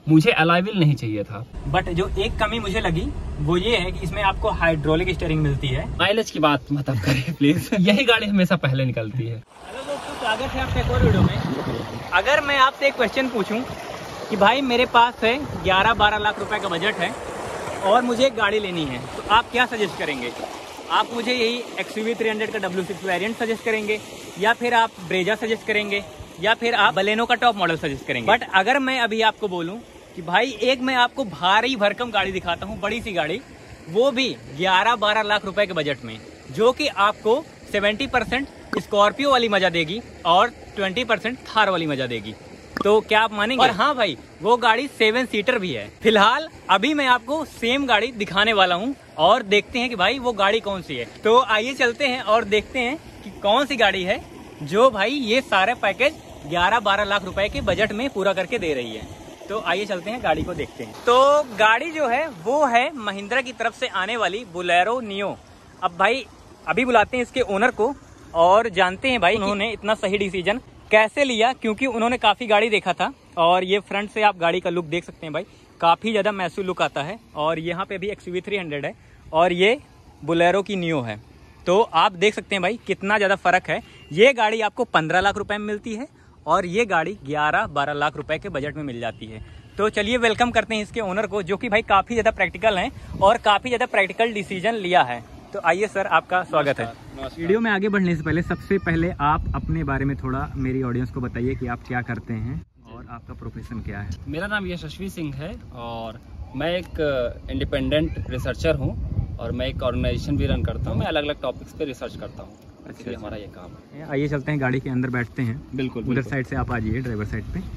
मुझे alloy wheel नहीं चाहिए था। बट जो एक कमी मुझे लगी वो ये है कि इसमें आपको हाइड्रोलिक स्टीयरिंग मिलती है। माइलेज की बात मत अब करें प्लीज। यही गाड़ी हमेशा पहले निकलती है। हेलो दोस्तों, स्वागत है आपके एक और वीडियो में। अगर मैं आपसे एक क्वेश्चन पूछूं कि भाई मेरे पास है 11-12 लाख रुपए का बजट है और मुझे एक गाड़ी लेनी है, तो आप क्या सजेस्ट करेंगे? आप मुझे यही XUV 300 का W6 वेरिएंट सजेस्ट करेंगे, या फिर आप ब्रेजा सजेस्ट करेंगे, या फिर आप बलेनो का टॉप मॉडल सजेस्ट करेंगे? बट अगर मैं अभी आपको बोलूं कि भाई एक मैं आपको भारी भरकम गाड़ी दिखाता हूं, बड़ी सी गाड़ी, वो भी 11-12 लाख रुपए के बजट में, जो कि आपको 70% स्कॉर्पियो वाली मजा देगी और 20% थार वाली मजा देगी, तो क्या आप मानेंगे? और हाँ भाई, वो गाड़ी 7 सीटर भी है। फिलहाल अभी मैं आपको सेम गाड़ी दिखाने वाला हूँ और देखते हैं कि भाई वो गाड़ी कौन सी है। तो आइए चलते हैं और देखते हैं कि कौन सी गाड़ी है जो भाई ये सारे पैकेज 11-12 लाख रुपए के बजट में पूरा करके दे रही है। तो आइए चलते हैं, गाड़ी को देखते हैं। तो गाड़ी जो है वो है महिंद्रा की तरफ से आने वाली बोलेरो नियो। अब भाई अभी बुलाते हैं इसके ओनर को और जानते हैं भाई उन्होंने इतना सही डिसीजन कैसे लिया, क्योंकि उन्होंने काफी गाड़ी देखा था। और ये फ्रंट से आप गाड़ी का लुक देख सकते हैं भाई, काफी ज्यादा मैसूर लुक आता है। और यहाँ पे भी XUV 300 है और ये बोलेरो की नियो है। तो आप देख सकते हैं भाई कितना ज्यादा फर्क है। ये गाड़ी आपको 15 लाख रुपए में मिलती है और ये गाड़ी 11-12 लाख रुपए के बजट में मिल जाती है। तो चलिए वेलकम करते हैं इसके ओनर को, जो कि भाई काफी ज्यादा प्रैक्टिकल हैं और काफी ज्यादा प्रैक्टिकल डिसीजन लिया है। तो आइए सर, आपका स्वागत है। वीडियो में आगे बढ़ने से पहले सबसे पहले आप अपने बारे में थोड़ा मेरी ऑडियंस को बताइए कि आप क्या करते हैं और आपका प्रोफेशन क्या है। मेरा नाम यशस्वी सिंह है और मैं एक इंडिपेंडेंट रिसर्चर हूँ और मैं एक ऑर्गेनाइजेशन भी रन करता हूँ। मैं अलग अलग टॉपिक्स पे रिसर्च करता हूँ, इसलिए हमारा ये काम है। आइए चलते हैं, गाड़ी के अंदर बैठते हैं। बिल्कुल, उधर साइड से आप आ जाइए, ड्राइवर साइड पे।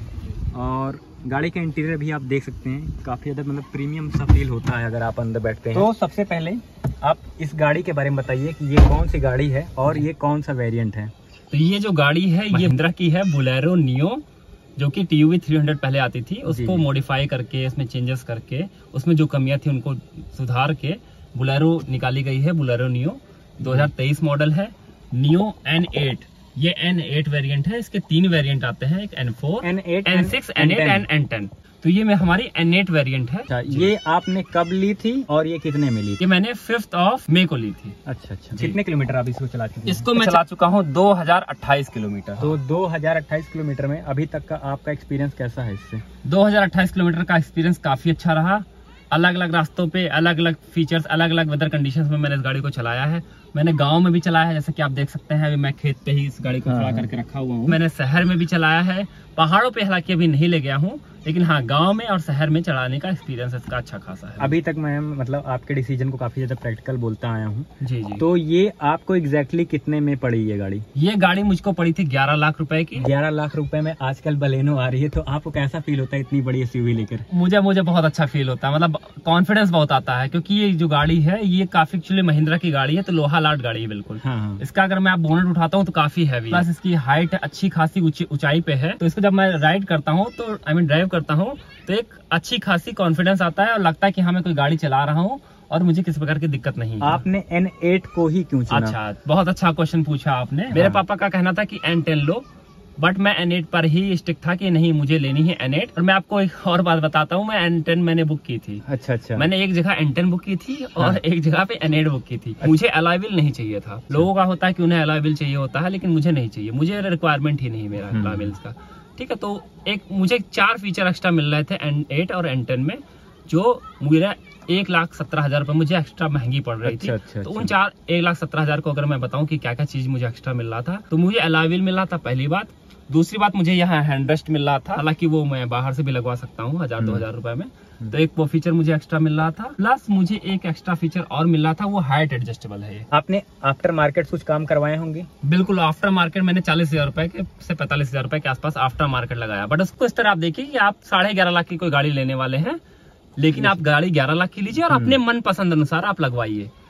और गाड़ी का इंटीरियर भी आप देख सकते हैं, काफ़ी ज़्यादा मतलब प्रीमियम सा फील होता है अगर आप अंदर बैठते हैं। तो सबसे पहले आप इस गाड़ी के बारे में बताइए कि ये कौन सी गाड़ी है और ये कौन सा वेरिएंट है। तो ये जो गाड़ी है ये महिंद्रा की है, बोलेरो नियो, जो कि TUV 300 पहले आती थी, उसको मॉडिफाई करके, इसमें चेंजेस करके, उसमें जो कमियां थी उनको सुधार के बोलेरो निकाली गई है। बोलेरो नियो 2023 मॉडल है। नियो N8, ये N8 वेरिएंट है। इसके 3 वेरिएंट आते हैं, एक N4, N8, N6, N8 and N10। तो ये में हमारी N8 वेरिएंट है। ये आपने कब ली थी और ये कितने में ली थी? ये मैंने 5 मई को ली थी। अच्छा। कितने किलोमीटर आप इसको चला चुके हैं? इसको मैं चला चुका हूँ 2028 किलोमीटर। तो 2028 किलोमीटर में अभी तक का आपका एक्सपीरियंस कैसा है इससे? 2028 किलोमीटर का एक्सपीरियंस काफी अच्छा रहा। अलग अलग रास्तों पे अलग अलग फीचर्स, अलग अलग वेदर कंडीशंस में मैंने इस गाड़ी को चलाया है। मैंने गांव में भी चलाया है, जैसे कि आप देख सकते हैं। अभी मैं खेत पे ही इस गाड़ी को खड़ा करके रखा हुआ हूँ। मैंने शहर में भी चलाया है, पहाड़ों पे हालांकि अभी नहीं ले गया हूँ, लेकिन हाँ गांव में और शहर में चलाने का एक्सपीरियंस इसका अच्छा खासा है। अभी तक मैं मतलब आपके डिसीजन को काफी ज्यादा प्रैक्टिकल बोलता आया हूँ। जी। तो ये आपको एग्जैक्टली कितने में पड़ी ये गाड़ी? ये गाड़ी मुझको पड़ी थी 11 लाख रुपए की। 11 लाख रुपए में आजकल बलेनो आ रही है, तो आपको कैसा फील होता है इतनी बड़ी SUV लेकर? मुझे बहुत अच्छा फील होता है, मतलब कॉन्फिडेंस बहुत आता है, क्योंकि ये जो गाड़ी है ये काफी एक्चुअली महिंद्रा की गाड़ी है, तो लोहा लाट गाड़ी है बिल्कुल। हाँ। इसका अगर मैं आप बोनेट उठाता हूँ तो काफी हैवी, प्लस इसकी हाइट अच्छी खासी ऊंचाई पे है। तो इसको जब मैं राइड करता हूँ, तो ड्राइव करता हूँ, तो एक अच्छी खासी कॉन्फिडेंस आता है और लगता है कि हाँ मैं कोई गाड़ी चला रहा हूँ और मुझे किसी प्रकार की दिक्कत नहीं है। आपने N8 को ही क्यों चुना? अच्छा, बहुत अच्छा क्वेश्चन पूछा आपने। मेरे पापा का कहना था कि N10 लो, बट मैं N8 पर ही स्टिक था कि नहीं मुझे लेनी है N8। और मैं आपको एक और बात बताता हूँ, मैं N10 मैंने बुक की थी। अच्छा। मैंने एक जगह N10 बुक की थी और एक जगह पे N8 बुक की थी। मुझे अलॉय व्हील नहीं चाहिए था। लोगों का होता है कि उन्हें अलॉय व्हील चाहिए होता है, लेकिन मुझे नहीं चाहिए, मुझे रिक्वायरमेंट ही नहीं मेरा अलॉय व्हील्स का। ठीक है, तो मुझे 4 फीचर एक्स्ट्रा मिल रहे थे N8 और N10 में, जो मेरा 1,17,000 रुपए मुझे एक्स्ट्रा महंगी पड़ रही थी। तो उन 1,17,000 को अगर मैं बताऊं कि क्या क्या चीज मुझे एक्स्ट्रा मिल रहा था, तो मुझे अलॉय व्हील मिल रहा था, पहली बात। दूसरी बात, मुझे यहाँ हैंडरेस्ट मिल रहा था, हालांकि वो मैं बाहर से भी लगवा सकता हूँ 1,000-2,000 रुपए में। तो एक वो फीचर मुझे एक्स्ट्रा मिल रहा था, प्लस मुझे एक एक्स्ट्रा फीचर और मिल रहा था, वो हाइट एडजस्टेबल है। आपने आफ्टर मार्केट कुछ काम करवाए होंगे? बिल्कुल, आफ्टर मार्केट मैंने 40,000 रुपए के से 45,000 रुपए के आसपास आफ्टर मार्केट लगाया। बट उसको इस तरह आप देखिए कि आप 11.5 लाख की कोई गाड़ी लेने वाले हैं, लेकिन आप गाड़ी 11 लाख की लीजिए और अपने मन पसंद अनुसार आप लगवाइए।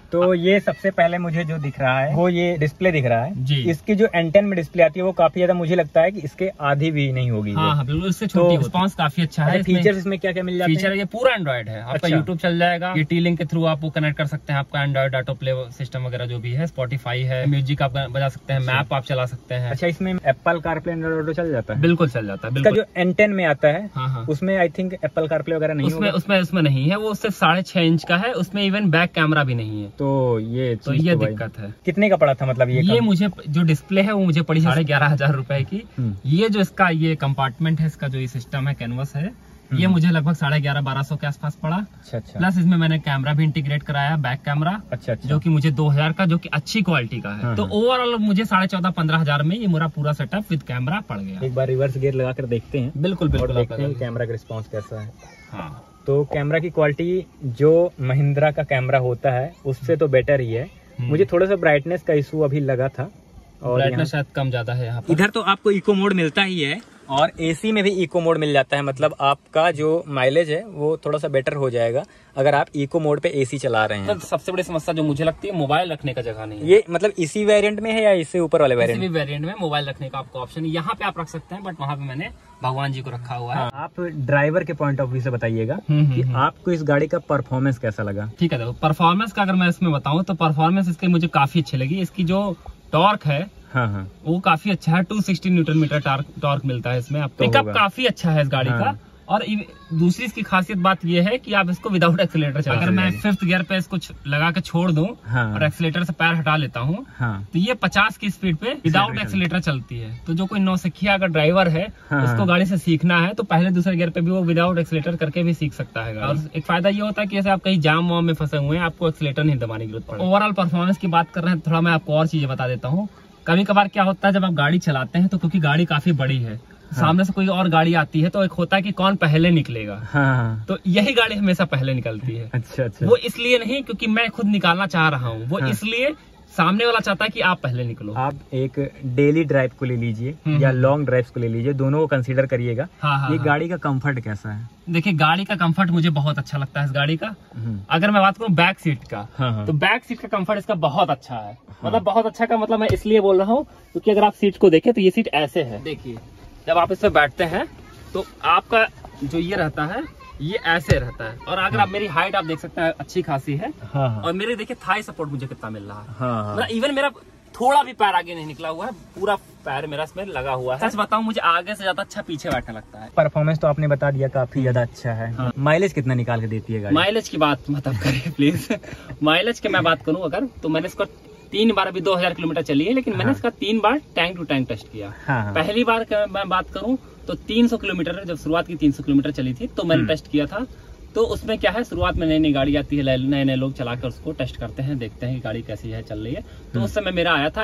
तो ये सबसे पहले मुझे जो दिख रहा है वो ये डिस्प्ले दिख रहा है जी। इसकी जो एंटेन में डिस्प्ले आती है वो काफी ज्यादा मुझे लगता है कि इसके आधी भी नहीं होगी। हाँ, बिल्कुल इससे छोटी। रिस्पॉन्स काफी अच्छा है। फीचर्स इसमें क्या क्या मिल जाते हैं? फीचर ये पूरा एंड्रॉइड है आपका। अच्छा। यूट्यूब चल जाएगा, ये टी लिंक के थ्रू आप वो कनेक्ट कर सकते हैं। आपका एंड्रॉइड ऑटो प्ले सिस्टम वगैरह जो भी है, स्पॉटिफाई है, म्यूजिक आप बजा सकते हैं, मैप आप चला सकते हैं। अच्छा, इसमें एप्पल कारप्ले एंड्रॉइड ऑटो चल जाता है? बिल्कुल चल जाता है। इसका जो एंटेन में आता है हाँ, उसमें आई थिंक एप्पल कारप्ले वगैरह नहीं होगा? उसमें नहीं है। वो सिर्फ 6.5 इंच का है, उसमें इवन बैक कैमरा भी नहीं है। तो ये दिक्कत है। कितने का पड़ा था मतलब ये मुझे जो डिस्प्ले है वो मुझे पड़ी 11,500 रुपए की। ये जो इसका ये कंपार्टमेंट है, इसका जो ये सिस्टम है, कैनवस है, ये मुझे लगभग 11,500-1200 के आसपास पड़ा। अच्छा। प्लस इसमें मैंने कैमरा भी इंटीग्रेट कराया, बैक कैमरा। अच्छा। जो कि मुझे 2000 का, जो कि अच्छी क्वालिटी का है। तो ओवरऑल मुझे 14,500-15,000 में ये मेरा पूरा सेटअप विद कैमरा पड़ गया। एक बार रिवर्स गियर लगा कर देखते हैं। बिल्कुल देखते हैं कैमरा का रिस्पॉन्स कैसा है। हाँ, तो कैमरा की क्वालिटी जो महिंद्रा का कैमरा होता है उससे तो बेटर ही है। मुझे थोड़ा सा ब्राइटनेस का इशू अभी लगा था, और ब्राइटनेस शायद कम ज्यादा है यहाँ पर। इधर तो आपको इको मोड मिलता ही है, और एसी में भी इको मोड मिल जाता है। मतलब आपका जो माइलेज है वो थोड़ा सा बेटर हो जाएगा अगर आप इको मोड पे एसी चला रहे हैं। तो सबसे बड़ी समस्या जो मुझे लगती है, मोबाइल रखने का जगह नहीं है। ये मतलब इसी वेरिएंट में है या इससे ऊपर वाले वेरिएंट? इसी वेरिएंट में मोबाइल रखने का आपको ऑप्शन यहाँ पे आप रख सकते हैं, बट वहाँ पे मैंने भगवान जी को रखा हुआ है। आप ड्राइवर के पॉइंट ऑफ व्यू से बताइएगा कि आपको इस गाड़ी का परफॉर्मेंस कैसा लगा? ठीक है, देखो परफॉर्मेंस का अगर मैं इसमें बताऊँ तो परफॉर्मेंस इसकी मुझे काफी अच्छी लगी। इसकी जो टॉर्क है वो काफी अच्छा है। 260 न्यूटन मीटर टॉर्क मिलता है इसमें। पिकअप काफी अच्छा है इस गाड़ी का। और दूसरी इसकी खासियत बात ये है कि आप इसको विदाउट एक्सीलेटर चला। अगर मैं 5th गियर पे इसको लगा के छोड़ दूं और एक्सीलेटर से पैर हटा लेता हूं, तो ये 50 की स्पीड पे विदाउट एक्सीलेटर चलती है। तो जो कोई नौसिखिया अगर ड्राइवर है उसको गाड़ी से सीखना है तो पहले दूसरे गियर पे भी वो विदाउट एक्सीलेटर करके भी सीख सकता है। और एक फायदा ये होता है कि जैसे आप कहीं जाम वाम में फंसे हुए हैं, आपको एक्सीलेटर नहीं दबाने की जरूरत पड़े। ओवरऑल परफॉर्मेंस की बात कर रहे हैं, थोड़ा मैं आपको और चीजें बता देता हूँ। कभी कभार क्या होता है, जब आप गाड़ी चलाते हैं तो क्योंकि गाड़ी काफी बड़ी है, सामने से कोई और गाड़ी आती है तो एक होता है कि कौन पहले निकलेगा। तो यही गाड़ी हमेशा पहले निकलती है। अच्छा। वो इसलिए नहीं क्योंकि मैं खुद निकालना चाह रहा हूँ, वो इसलिए सामने वाला चाहता है कि आप पहले निकलो। आप एक डेली ड्राइव को ले लीजिए या लॉन्ग ड्राइव को ले लीजिए, दोनों को कंसीडर करिएगा। ये गाड़ी का कंफर्ट कैसा है? देखिए, गाड़ी का कंफर्ट मुझे बहुत अच्छा लगता है इस गाड़ी का। अगर मैं बात करूँ बैक सीट का, तो बैक सीट का कंफर्ट इसका बहुत अच्छा है। मतलब बहुत अच्छा का मतलब मैं इसलिए बोल रहा हूँ क्योंकि अगर आप सीट को देखें तो ये सीट ऐसे है। देखिए, जब आप इस पे बैठते हैं तो आपका जो ये रहता है ये ऐसे रहता है। और अगर आप मेरी हाइट आप देख सकते हैं अच्छी खासी है। और मेरे देखिए थाई सपोर्ट मुझे कितना मिल रहा है। मतलब इवन मेरा थोड़ा भी पैर आगे नहीं निकला हुआ है, पूरा पैर मेरा इसमें लगा हुआ है। सच बताऊं, मुझे आगे से ज्यादा अच्छा पीछे बैठने लगता है। परफॉर्मेंस तो आपने बता दिया काफी ज्यादा अच्छा है। माइलेज कितना निकाल के देती है गाड़ी? माइलेज की बात मत करिए प्लीज। माइलेज की मैं बात करूं अगर, तो मैंने इसको 3 बार अभी 2000 किलोमीटर चली है, लेकिन मैंने इसका 3 बार टैंक टू टैंक टेस्ट किया। पहली बार मैं बात करूं तो 300 किलोमीटर, जब शुरुआत की 300 किलोमीटर चली थी तो मैंने टेस्ट किया था। तो उसमें क्या है, शुरुआत में नई नई गाड़ी आती है, नए नए लोग चला कर उसको टेस्ट करते हैं, देखते हैं कि गाड़ी कैसी है, चल रही है। तो उस समय मेरा आया था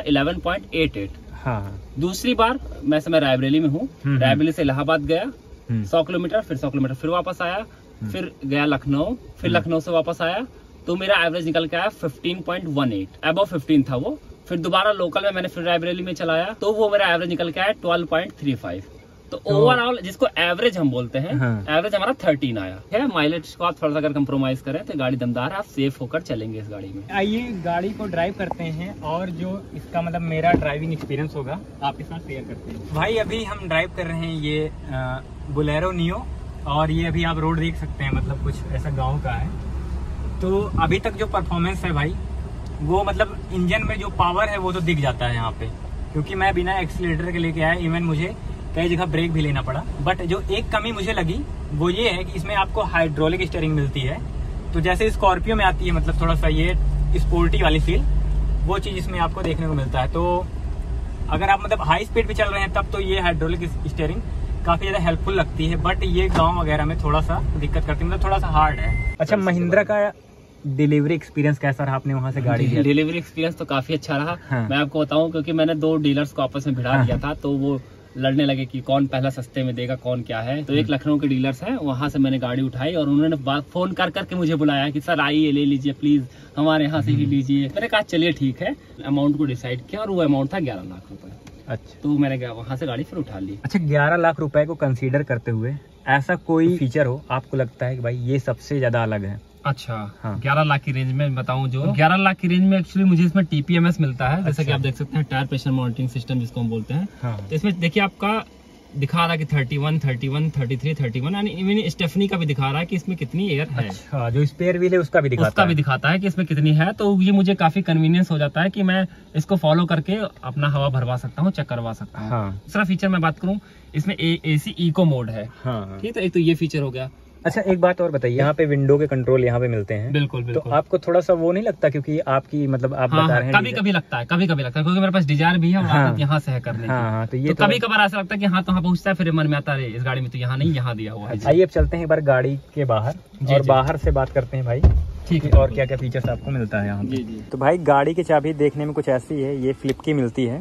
11.88। दूसरी बार मैं समय रायबरेली में हूँ, रायबरेली से इलाहाबाद गया 100 किलोमीटर, फिर 100 किलोमीटर फिर वापस आया, फिर गया लखनऊ, फिर लखनऊ से वापस आया, तो मेरा एवरेज निकल के आया 15.18, अबव 15 था वो। फिर दोबारा लोकल में मैंने फिर रायबरेली में चलाया तो वो मेरा एवरेज निकल के आया 12.35। तो ओवरऑल जिसको एवरेज हम बोलते हैं, एवरेज हमारा 13 आया है। माइलेज को आप थोड़ा सा अगर कंप्रोमाइज करें तो गाड़ी दमदार है, आप सेफ होकर चलेंगे इस गाड़ी में। आइए गाड़ी को ड्राइव करते हैं और जो इसका मतलब मेरा ड्राइविंग एक्सपीरियंस होगा आपके साथ शेयर करते हैं। भाई अभी हम ड्राइव कर रहे हैं ये बोलेरो नियो, और ये अभी आप रोड देख सकते हैं, मतलब कुछ ऐसा गाँव का है। तो अभी तक जो परफॉर्मेंस है भाई, वो मतलब इंजन में जो पावर है वो तो दिख जाता है यहाँ पे, क्योंकि मैं बिना एक्सीलरेटर के लेके आया, इवन मुझे कई जगह ब्रेक भी लेना पड़ा। बट जो एक कमी मुझे लगी वो ये है कि इसमें आपको हाइड्रोलिक स्टीयरिंग मिलती है। तो जैसे स्कॉर्पियो में आती है मतलब थोड़ा सा ये स्पोर्टी वाली फील, वो चीज़ इसमें आपको देखने को मिलता है। तो अगर आप मतलब हाई स्पीड पे चल रहे हैं तब तो ये हाइड्रोलिक स्टीयरिंग काफी ज्यादा हेल्पफुल लगती है, बट ये गाँव वगैरह में थोड़ा सा दिक्कत करती है, मतलब थोड़ा सा हार्ड है। अच्छा, महिंद्रा का डिलीवरी एक्सपीरियंस कैसा रहा? आपने वहाँ से गाड़ी लिया? डिलीवरी एक्सपीरियंस तो काफी अच्छा रहा। मैं आपको बताऊं, क्योंकि मैंने 2 डीलर्स को आपस में भिड़ा दिया था, तो वो लड़ने लगे कि कौन पहला सस्ते में देगा, कौन क्या है। तो एक लखनऊ के डीलर्स हैं, वहां से मैंने गाड़ी उठाई और उन्होंने फोन कर करके मुझे बुलाया कि सर आइए ले लीजिए प्लीज, हमारे यहाँ से ही लीजिए। मैंने कहा चलिए ठीक है। अमाउंट को डिसाइड किया और वो अमाउंट था 11 लाख रुपए। अच्छा, तो मैंने वहां से गाड़ी फिर उठा ली। अच्छा, 11 लाख रुपए को कंसीडर करते हुए ऐसा कोई फीचर हो आपको लगता है कि भाई ये सबसे ज्यादा अलग है? अच्छा हाँ। 11 लाख की रेंज में बताऊं जो 11 लाख की रेंज में एक्चुअली मुझे इसमें TPMS मिलता है, जैसा कि आप देख सकते हैं, टायर प्रेशर मॉनिटरिंग सिस्टम जिसको हम बोलते हैं। हाँ। तो इसमें देखिए आपका दिखा रहा है कि 31, 31, 33, 31 यानी इवन स्टेफनी का भी दिखा रहा है कि इसमें कितनी एयर है। अच्छा, जो स्पेयर व्हील है उसका भी दिखाता है कि इसमें कितनी है। तो ये मुझे काफी कन्वीनियंस हो जाता है कि मैं इसको फॉलो करके अपना हवा भरवा सकता हूँ, चेक करवा सकता हूँ। हाँ। दूसरा फीचर मैं बात करूँ, इसमें AC इको मोड है। हाँ। ठीक है, एक तो ये फीचर हो गया। अच्छा, एक बात और बताइए, यहाँ पे विंडो के कंट्रोल यहाँ पे मिलते हैं। बिल्कुल बिल्कुल। तो आपको थोड़ा सा वो नहीं लगता, क्योंकि आपकी मतलब आप बता रहे हैं कभी कभी लगता है, क्योंकि मेरे पास डिजायर भी है और आदत यहाँ से है करने की। हाँ, तो ये तो कभी कभार ऐसा लगता है कि हाँ तो वहाँ पहुँचता है, फिर मन में आता है इस गाड़ी में तो यहाँ नहीं, यहाँ दिया हुआ है। आइए अब चलते हैं एक बार गाड़ी के बाहर और बाहर से बात करते हैं भाई, ठीक है, और क्या क्या फीचर्स आपको मिलता है यहाँ पे। जी। तो भाई गाड़ी की चाबी देखने में कुछ ऐसी है, ये फ्लिप की मिलती है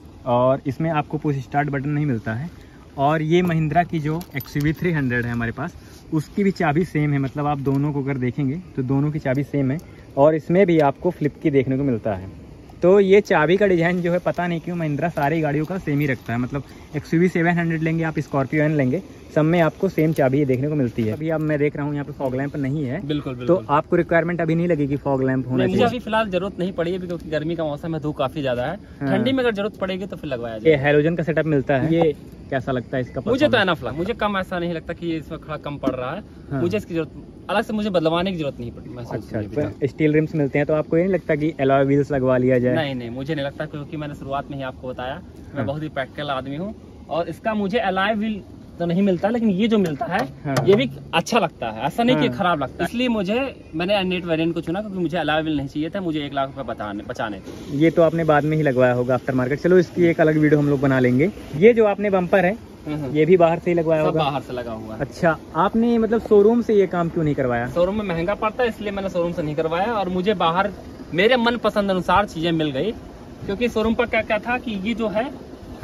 और इसमें आपको पुश स्टार्ट बटन नहीं मिलता है। और ये महिंद्रा की जो XUV 300 है हमारे पास, उसकी भी चाबी सेम है, मतलब आप दोनों को अगर देखेंगे तो दोनों की चाबी सेम है और इसमें भी आपको फ्लिप की देखने को मिलता है। तो ये चाबी का डिज़ाइन जो है पता नहीं क्यों महिंद्रा सारी गाड़ियों का सेम ही रखता है, मतलब XUV 700 लेंगे आप, स्कॉर्पियो N लेंगे, सब में आपको सेम चाबी देखने को मिलती है। अभी अब मैं देख रहा हूँ यहाँ पे फॉग लैंप नहीं है। बिल्कुल। तो आपको रिक्वायरमेंट अभी नहीं लगेगी फॉग लैंप होना चाहिए? मुझे अभी फिलहाल जरूरत नहीं पड़ी है क्योंकि गर्मी का मौसम है, धूप काफी ज्यादा है। ठंडी में अगर जरूरत पड़ेगी तो फिर लगवाया जाए। ये हैलोजन का सेटअप मिलता है, ये कैसा लगता है इसका? मुझे तो एनफ लगा, मुझे कम ऐसा नहीं लगता कि ये इसमें थोड़ा कम पड़ रहा है। हाँ। मुझे इसकी जरूरत अलग से मुझे बदलवाने की जरूरत नहीं पड़ी। अच्छा, स्टील रिम्स मिलते हैं, तो आपको ये नहीं लगता कि अलॉय व्हील्स लगवा लिया जाए? नहीं, मुझे नहीं लगता, क्योंकि मैंने शुरुआत में ही आपको बताया मैं बहुत ही प्रैक्टिकल आदमी हूँ और इसका मुझे अलॉय व्हील तो नहीं मिलता, लेकिन ये जो मिलता है ये भी अच्छा लगता है, ऐसा नहीं कि खराब लगता है। इसलिए मैंने N8 वेरिएंट को चुना क्योंकि मुझे अलॉय व्हील नहीं चाहिए था, मुझे 1 लाख रुपए बचाने थे। ये तो आपने बाद में ही लगवाया होगा आफ्टर मार्केट, चलो इसकी एक अलग वीडियो हम लोग बना लेंगे। ये जो आपने बम्पर है ये भी बाहर से ही लगवाया होगा? बाहर से लगा हुआ है। अच्छा, आपने मतलब शोरूम से ये काम क्यों नहीं करवाया? शोरूम में महंगा पड़ता है, इसलिए मैंने शोरूम से नहीं करवाया और मुझे बाहर मेरे मन पसंद अनुसार चीजें मिल गई। क्योंकि शोरूम पर क्या था कि ये जो है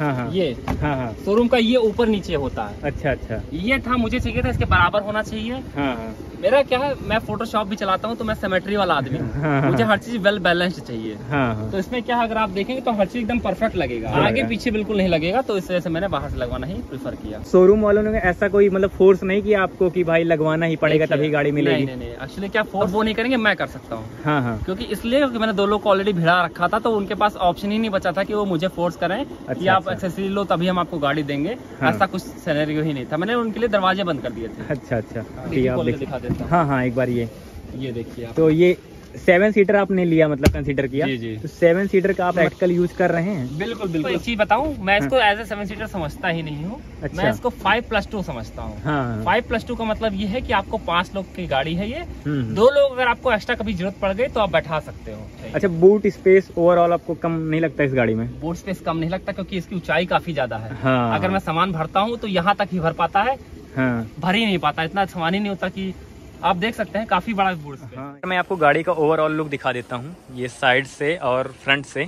ये शोरूम का ये ऊपर नीचे होता है। अच्छा, ये था, मुझे चाहिए था इसके बराबर होना चाहिए। मेरा क्या है, मैं फोटोशॉप भी चलाता हूँ तो मैं सिमेट्री वाला आदमी हूँ, मुझे हर चीज वेल बैलेंस्ड चाहिए। तो इसमें क्या है, अगर आप देखेंगे तो हर चीज एकदम परफेक्ट लगेगा, आगे पीछे बिल्कुल नहीं लगेगा। तो इस वजह से मैंने बाहर से लगवाना ही प्रेफर किया। शोरूम वालों ने ऐसा कोई मतलब फोर्स नहीं किया आपको कि भाई लगवाना ही पड़ेगा तभी गाड़ी मिलेगी? नहीं, एक्चुअली क्या फोर्स वो नहीं करेंगे, मैं कर सकता हूँ। क्योंकि इसलिए मैंने 2 लोग को ऑलरेडी भिड़ा रखा था, तो उनके पास ऑप्शन ही नहीं बचा था कि वो मुझे फोर्स करें कि आप एक्सेसरी लो तभी हम आपको गाड़ी देंगे। ऐसा कुछ सिनेरियो ही नहीं था, मैंने उनके लिए दरवाजे बंद कर दिए थे। अच्छा, दिखा देता हूं। हाँ, एक बार ये देखिए आप। तो ये 7 सीटर आपने लिया, मतलब कंसीडर किया? जी। तो 7 सीटर का आप प्रैक्टिकल यूज कर रहे हैं? बिल्कुल। एक चीज बताऊं, मैं इसको एज ए 7 सीटर समझता ही नहीं हूँ। अच्छा। मैं इसको 5+2 समझता हूँ। 5+2 का मतलब ये है कि आपको 5 लोग की गाड़ी है ये, 2 लोग अगर आपको एक्स्ट्रा कभी जरूरत पड़ गई तो आप बैठा सकते हो। अच्छा, बूट स्पेस ओवरऑल आपको कम नहीं लगता इस गाड़ी में? बूट स्पेस कम नहीं लगता क्योंकि इसकी ऊंचाई काफी ज्यादा है। अगर मैं सामान भरता हूँ तो यहाँ तक ही भर पाता है, भर ही नहीं पाता, इतना सामान ही नहीं होता कि आप देख सकते हैं काफी बड़ा बूट स्पेस। मैं आपको गाड़ी का ओवरऑल लुक दिखा देता हूँ, ये साइड से और फ्रंट से।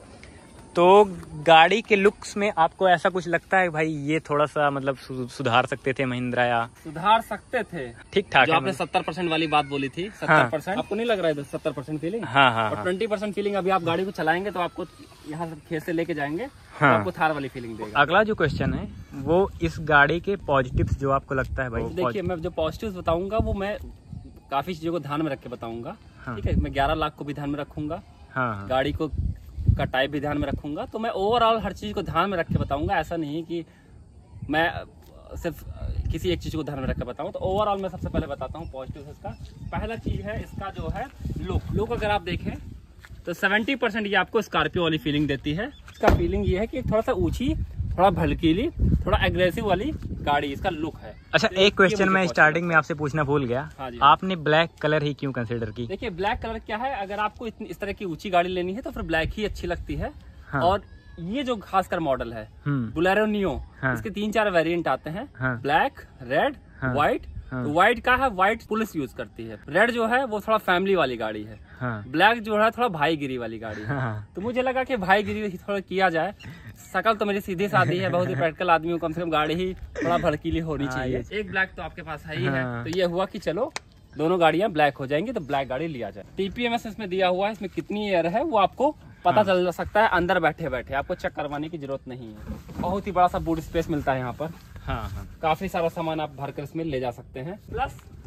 तो गाड़ी के लुक्स में आपको ऐसा कुछ लगता है भाई ये थोड़ा सा मतलब सुधार सकते थे महिंद्रा, या सुधार सकते थे? ठीक ठाक। आपने 70% वाली बात बोली थी, 70%। आपको नहीं लग रहा है 70% फीलिंग? और 20% फीलिंग अभी आप गाड़ी को चलाएंगे तो आपको यहाँ से खेत से लेके जाएंगे तो आपको थार वाली फीलिंग देगा। अगला जो क्वेश्चन है वो इस गाड़ी के पॉजिटिव्स जो आपको लगता है भाई। देखिए, मैं जो पॉजिटिव्स बताऊंगा वो मैं काफी चीजों को ध्यान में रख के बताऊंगा। ठीक है, मैं 11 लाख को भी ध्यान में रखूंगा, गाड़ी को का टाइप भी ध्यान में रखूंगा। तो मैं ओवरऑल हर चीज को ध्यान में रख के बताऊंगा, ऐसा नहीं कि मैं सिर्फ किसी एक चीज को ध्यान में रख के बताऊं। तो ओवरऑल मैं सबसे पहले बताता हूँ पॉजिटिव इसका। पहला चीज है इसका जो है लुक अगर आप देखें तो 70% ये आपको स्कॉर्पियो वाली फीलिंग देती है। इसका फीलिंग ये है कि थोड़ा सा ऊंची, थोड़ा भड़कीली, थोड़ा एग्रेसिव वाली गाड़ी इसका लुक है। अच्छा, एक क्वेश्चन मैं स्टार्टिंग में आपसे पूछना भूल गया। आपने ब्लैक कलर ही क्यों कंसीडर की? देखिए, ब्लैक कलर क्या है, अगर आपको इस तरह की ऊंची गाड़ी लेनी है तो फिर ब्लैक ही अच्छी लगती है। और ये जो खासकर मॉडल है बोलेरो नियो, इसके 3-4 वेरिएंट आते हैं, ब्लैक, रेड, व्हाइट। व्हाइट का है, व्हाइट पुलिस यूज करती है। रेड जो है वो थोड़ा फैमिली वाली गाड़ी है। ब्लैक जो है थोड़ा भाईगिरी वाली गाड़ी है। तो मुझे लगा कि भाईगिरी थोड़ा किया जाए। शकल तो मेरी सीधी सादी है, बहुत ही प्रैक्टिकल आदमी हूँ, कम से कम गाड़ी ही थोड़ा भड़कीली होनी चाहिए। एक ब्लैक तो आपके पास है ही है, तो ये हुआ कि चलो दोनों गाड़ियां ब्लैक हो जाएंगी तो ब्लैक गाड़ी लिया जाए। TPMS इसमें दिया हुआ है, इसमें कितनी एयर है वो आपको पता चल सकता है अंदर बैठे बैठे, आपको चेक करवाने की जरूरत नहीं है। बहुत ही बड़ा सा बूट स्पेस मिलता है यहाँ पर। काफी सारा सामान आप भरकर इसमें ले जा सकते हैं। प्लस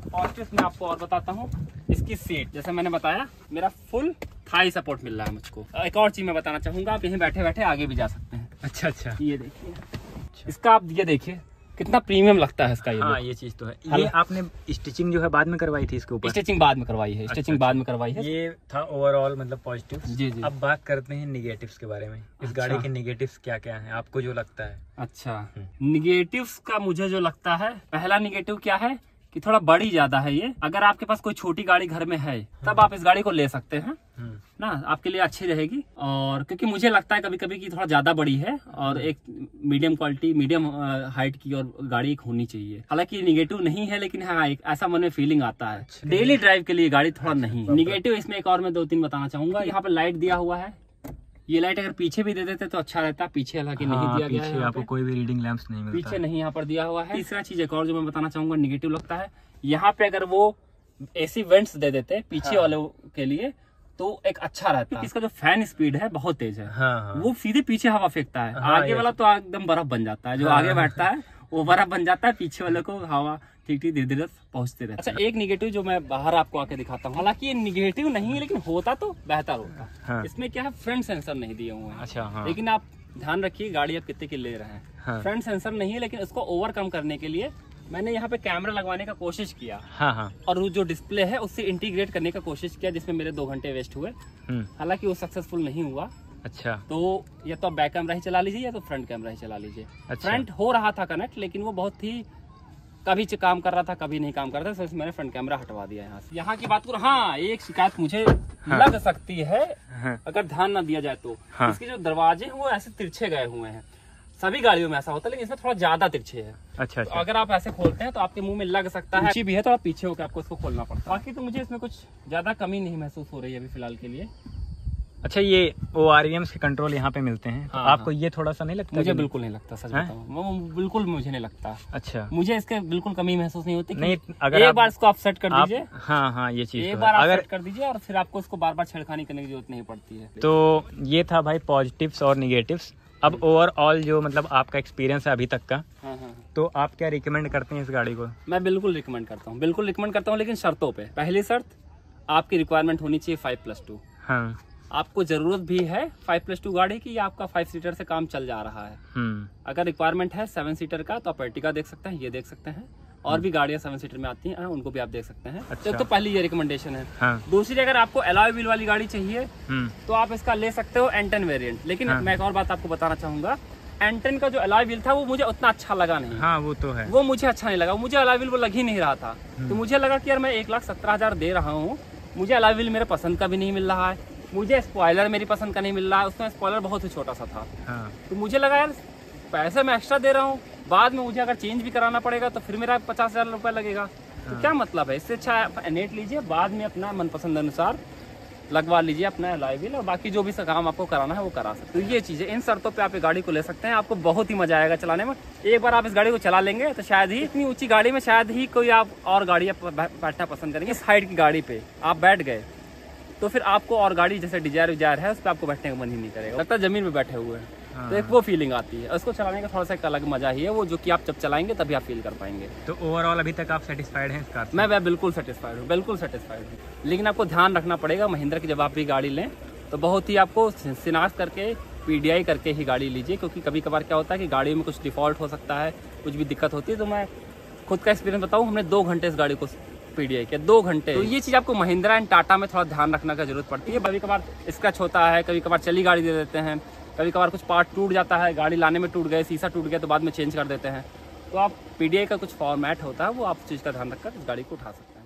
पॉजिटिव मैं आपको और बताता हूँ। इसकी सीट, जैसे मैंने बताया, मेरा फुल थाई सपोर्ट मिल रहा है मुझको। एक और चीज मैं बताना चाहूंगा, आप यहीं बैठे बैठे आगे भी जा सकते हैं। अच्छा, ये देखिए, इसका आप ये देखिए कितना प्रीमियम लगता है इसका। हाँ, ये चीज तो है। ये आपने स्टिचिंग जो है बाद में करवाई थी इसके ऊपर? स्टिचिंग बाद में करवाई है, स्टिचिंग बाद में करवाई है। ये था ओवरऑल मतलब पॉजिटिव। जी जी। अब बात करते हैं निगेटिव्स के बारे में। इस गाड़ी के निगेटिव्स क्या क्या हैं आपको जो लगता है? अच्छा, निगेटिव्स का मुझे जो लगता है, पहला निगेटिव क्या है कि थोड़ा बड़ी ज्यादा है ये। अगर आपके पास कोई छोटी गाड़ी घर में है तब आप इस गाड़ी को ले सकते हैं ना, आपके लिए अच्छी रहेगी। और क्योंकि मुझे लगता है कभी कभी कि थोड़ा ज्यादा बड़ी है और एक मीडियम क्वालिटी, मीडियम हाइट की और गाड़ी एक होनी चाहिए। हालांकि निगेटिव नहीं है, लेकिन हाँ एक ऐसा मन में फीलिंग आता है। डेली ड्राइव के लिए गाड़ी थोड़ा नहीं। निगेटिव इसमें एक और मैं 2-3 बताना चाहूंगा। यहाँ पे लाइट दिया हुआ है, ये लाइट अगर पीछे भी दे देते तो अच्छा रहता। पीछे हालांकि नहीं दिया गया है, आपको कोई भी रीडिंग लैंप्स नहीं मिलता, पीछे नहीं यहाँ पर दिया हुआ है। तीसरा चीज एक और जो मैं बताना चाहूंगा निगेटिव लगता है, यहाँ पे अगर वो एसी वेंट्स दे देते पीछे वाले के लिए तो एक अच्छा रहता है। इसका जो फैन स्पीड है बहुत तेज है। वो सीधे पीछे हवा फेंकता है। आगे वाला तो एकदम बर्फ बन जाता है, जो आगे बैठता है वो बर्फ बन जाता है, पीछे वाले को हवा ठीक ठीक धीरे धीरे पहुंचते रहते। अच्छा, एक निगेटिव जो मैं बाहर आपको आके दिखाता हूँ, हालांकि ये निगेटिव नहीं है लेकिन होता तो बेहतर होता। हाँ। इसमें क्या है, फ्रंट सेंसर नहीं दिए हुए हैं। अच्छा, हाँ। लेकिन आप ध्यान रखिए गाड़ी आप कितने की ले रहे हैं। हाँ। फ्रंट सेंसर नहीं है, लेकिन उसको ओवरकम करने के लिए मैंने यहाँ पे कैमरा लगवाने का कोशिश किया। हाँ हाँ। और वो जो डिस्प्ले है उससे इंटीग्रेट करने का कोशिश किया, जिसमें मेरे 2 घंटे वेस्ट हुए। हालांकि वो सक्सेसफुल नहीं हुआ। अच्छा, तो या तो आप बैक कैमरा ही चला लीजिए या तो फ्रंट कैमरा ही चला लीजिए। अच्छा। फ्रंट हो रहा था कनेक्ट, लेकिन वो बहुत ही कभी काम कर रहा था कभी नहीं काम कर रहा था, तो मैंने फ्रंट कैमरा हटवा दिया यहाँ से। यहाँ की बात करूँ, हाँ एक शिकायत मुझे लग सकती है अगर ध्यान ना दिया जाए तो। इसके जो दरवाजे हैं वो ऐसे तिरछे गए हुए हैं। सभी गाड़ियों में ऐसा होता है, लेकिन इसमें थोड़ा ज्यादा तिरछे है। अच्छा, तो अगर आप ऐसे खोलते हैं तो आपके मुंह में लग सकता है, भी है तो आप पीछे होकर आपको इसको खोलना पड़ता है। बाकी तो मुझे इसमें कुछ ज्यादा कमी नहीं महसूस हो रही है अभी फिलहाल के लिए। अच्छा, ये ORVMs के कंट्रोल यहाँ पे मिलते हैं, तो आपको ये थोड़ा सा नहीं लगता? मुझे बिल्कुल नहीं लगता, सच बताऊं, बिल्कुल मुझे नहीं लगता। अच्छा, मुझे इसके बिल्कुल कमी महसूस नहीं होती। नहीं, अगर एक बार इसको आप सेट कर दीजिए। हाँ हाँ, ये चीज एक बार आप सेट कर दीजिए और फिर आपको इसको बार बार छेड़खानी करने की जरूरत नहीं पड़ती है। तो ये था भाई पॉजिटिव्स और निगेटिव्स। अब ओवरऑल जो मतलब आपका एक्सपीरियंस है अभी तक का, तो आप क्या रिकमेंड करते हैं इस गाड़ी को? मैं बिल्कुल रिकमेंड करता हूँ, बिल्कुल रिकमेंड करता हूँ, लेकिन शर्तों पे। पहली शर्त, आपकी रिक्वायरमेंट होनी चाहिए 5+2। हाँ, आपको जरूरत भी है 5+2 गाड़ी की, या आपका 5 सीटर से काम चल जा रहा है। अगर रिक्वायरमेंट है 7 सीटर का तो आप अर्टिगा देख सकते हैं, ये देख सकते हैं, और भी गाड़ियां 7 सीटर में आती हैं, उनको भी आप देख सकते हैं। अच्छा। तो पहली ये रिकमेंडेशन है। हाँ। दूसरी, अगर आपको अलॉय व्हील वाली गाड़ी चाहिए तो आप इसका ले सकते हो N10 वेरिएंट। लेकिन मैं एक और बात आपको बताना चाहूंगा, N10 का जो अलॉय व्हील था वो मुझे उतना अच्छा लगा नहीं। हाँ, वो तो है, वो मुझे अच्छा नहीं लगा, मुझे अलॉय व्हील वो लग ही नहीं रहा था। तो मुझे लगा कि यार मैं 1,17,000 दे रहा हूँ, मुझे अलॉय व्हील मेरे पसंद का भी नहीं मिल रहा है, मुझे स्पॉइलर मेरी पसंद का नहीं मिल रहा है, उसमें स्पॉइलर बहुत ही छोटा सा था। हाँ। तो मुझे लगा यार पैसे मैं एक्स्ट्रा दे रहा हूँ, बाद में मुझे अगर चेंज भी कराना पड़ेगा तो फिर मेरा 50,000 रुपये लगेगा। तो क्या मतलब है, इससे अच्छा नेट लीजिए, बाद में अपना मनपसंद अनुसार लगवा लीजिए अपना अलॉय व्हील, और बाकी जो भी काम आपको कराना है वो करा सकते। तो ये चीज़ें, इन शर्तों पे आप ये गाड़ी को ले सकते हैं, आपको बहुत ही मजा आएगा चलाने में। एक बार आप इस गाड़ी को चला लेंगे तो शायद ही इतनी ऊंची गाड़ी में शायद ही कोई आप और गाड़ी बैठना पसंद करेंगे। इस हाइट की गाड़ी पे आप बैठ गए तो फिर आपको और गाड़ी जैसे डिजायर है उस पर आपको बैठने का मन ही नहीं करेगा, लगता है जमीन पे बैठे हुए हैं। तो एक वो फीलिंग आती है, उसको चलाने का थोड़ा सा एक अलग मजा ही है वो, जो कि आप जब चलाएंगे तभी आप फील कर पाएंगे। तो ओवरऑल अभी तक आप सेटिस्फाइड हैं इस कार से? मैं बिल्कुल सेटिस्फाइड हूँ, बिल्कुल सेटिस्फाइड हूँ। लेकिन आपको ध्यान रखना पड़ेगा महिंद्रा की, जब आप भी गाड़ी लें तो बहुत ही आपको शिनाख्त करके PDI करके ही गाड़ी लीजिए, क्योंकि कभी कभार क्या होता है कि गाड़ी में कुछ डिफॉल्ट हो सकता है, कुछ भी दिक्कत होती है। तो मैं खुद का एक्सपीरियंस बताऊँ, हमने 2 घंटे इस गाड़ी को PDI के 2 घंटे। तो ये चीज आपको महिंद्रा एंड टाटा में थोड़ा ध्यान रखने की जरूरत पड़ती है। कभी कभार स्क्रैच होता है, कभी कभार चली गाड़ी दे देते हैं, कभी कभार कुछ पार्ट टूट जाता है, गाड़ी लाने में टूट गए, शीशा टूट गया तो बाद में चेंज कर देते हैं। तो आप PDI का कुछ फॉर्मेट होता है, वो आप चीज़ का ध्यान रखकर इस गाड़ी को उठा सकते हैं।